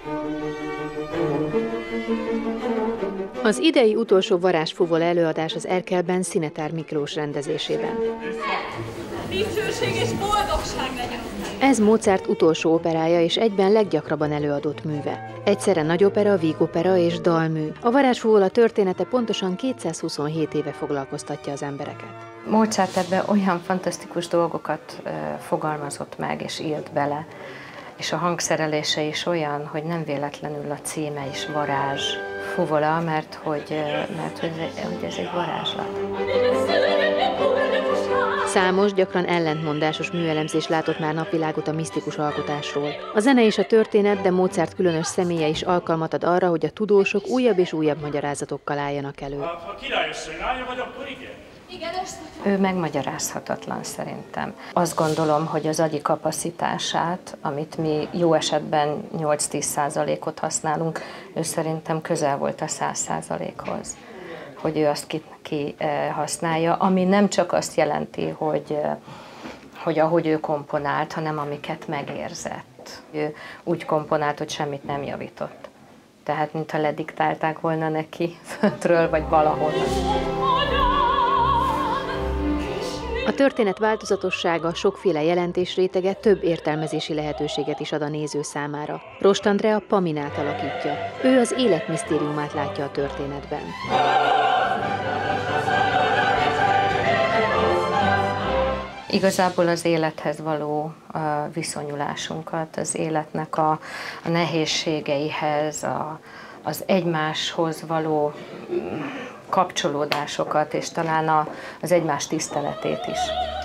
Az idei utolsó varázsfuvola előadás az Erkelben Szinetár Miklós rendezésében. Dicsőség és boldogság legyen! Ez Mozart utolsó operája és egyben leggyakrabban előadott műve. Egyszerre nagyopera, vígopera és dalmű. A varázsfuvola története pontosan 227 éve foglalkoztatja az embereket. Mozart ebben olyan fantasztikus dolgokat fogalmazott meg és írt bele, és a hangszerelése is olyan, hogy nem véletlenül a címe is varázsfuvola, mert hogy ez egy varázslat. Számos, gyakran ellentmondásos műelemzés látott már napvilágot a misztikus alkotásról. A zene és a történet, de Mozart különös személye is alkalmat ad arra, hogy a tudósok újabb és újabb magyarázatokkal álljanak elő. Ha királyos lánya vagy, akkor igen. Ő megmagyarázhatatlan szerintem. Azt gondolom, hogy az agyi kapacitását, amit mi jó esetben 8-10%-ot használunk, ő szerintem közel volt a 100%-hoz, hogy ő azt kihasználja, ami nem csak azt jelenti, hogy ahogy ő komponált, hanem amiket megérzett. Ő úgy komponált, hogy semmit nem javított. Tehát, mintha lediktálták volna neki föntről, vagy valahonnan. A történet változatossága, sokféle jelentésrétege több értelmezési lehetőséget is ad a néző számára. Rost Andrea Paminát alakítja. Ő az élet misztériumát látja a történetben. Igazából az élethez való viszonyulásunkat, az életnek a nehézségeihez, az egymáshoz való kapcsolódásokat, és talán az egymás tiszteletét is.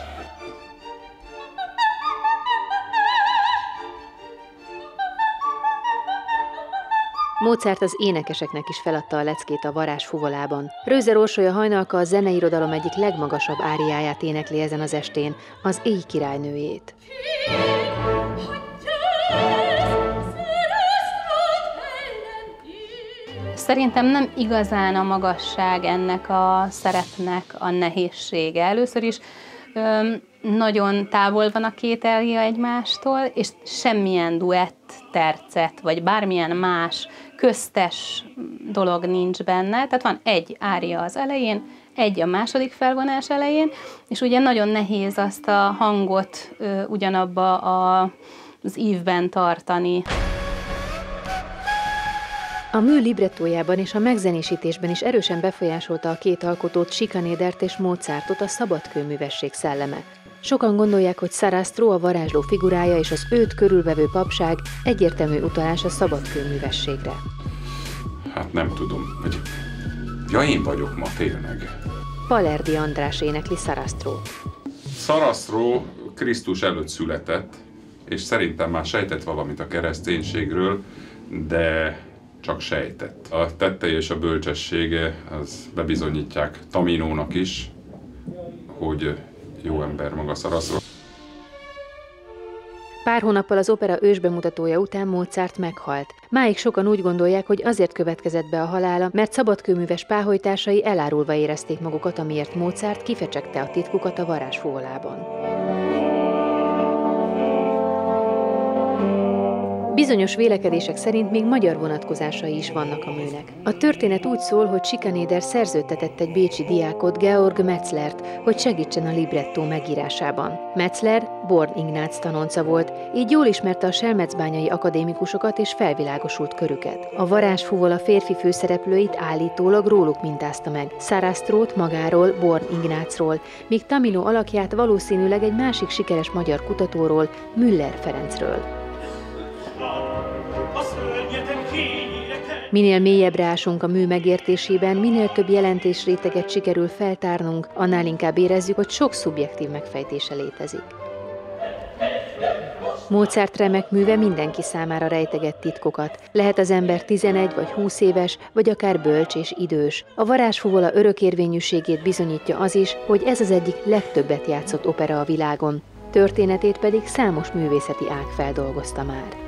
Mozart az énekeseknek is feladta a leckét a varázsfuvolában. Röse Orsolya Hajnalka a zeneirodalom egyik legmagasabb áriáját énekli ezen az estén, az Éj királynőjét. Szerintem nem igazán a magasság ennek a szerepnek a nehézsége. Először is nagyon távol van a két ária egymástól, és semmilyen duett, tercet, vagy bármilyen más köztes dolog nincs benne. Tehát van egy ária az elején, egy a második felvonás elején, és ugye nagyon nehéz azt a hangot ugyanabba az ívben tartani. A mű librettójában és a megzenésítésben is erősen befolyásolta a két alkotót, Schikanedert és Mozartot a szabadkőművesség szelleme. Sokan gondolják, hogy Sarastro a varázsló figurája és az őt körülvevő papság egyértelmű utalás a szabadkőművességre. Hát nem tudom, hogy... Ja, én vagyok ma tényleg. Palerdi András énekli Sarastrót. Sarastro Krisztus előtt született, és szerintem már sejtett valamit a kereszténységről, de csak sejtett. A tettei és a bölcsessége az bebizonyítják Taminónak is, hogy jó ember maga Sarastro. Pár hónappal az opera ősbemutatója után Mozart meghalt. Máig sokan úgy gondolják, hogy azért következett be a halála, mert szabadkőműves páholytársai elárulva érezték magukat, amiért Mozart kifecsegte a titkukat a varázsfuvolában. Bizonyos vélekedések szerint még magyar vonatkozásai is vannak a műnek. A történet úgy szól, hogy Schikaneder szerződtetett egy bécsi diákot, Georg Metzlert, hogy segítsen a librettó megírásában. Metzler Born Ignác tanonca volt, így jól ismerte a selmecbányai akadémikusokat és felvilágosult körüket. A varázsfuvola férfi főszereplőit állítólag róluk mintázta meg, Sarastrót magáról, Born Ignácról, míg Tamino alakját valószínűleg egy másik sikeres magyar kutatóról, Müller Ferencről. Minél mélyebbre ásunk a mű megértésében, minél több jelentésréteget sikerül feltárnunk, annál inkább érezzük, hogy sok szubjektív megfejtése létezik. Mozart remek műve mindenki számára rejteget titkokat. Lehet az ember 11 vagy 20 éves, vagy akár bölcs és idős. A varázsfuvola örökérvényűségét bizonyítja az is, hogy ez az egyik legtöbbet játszott opera a világon. Történetét pedig számos művészeti ág feldolgozta már.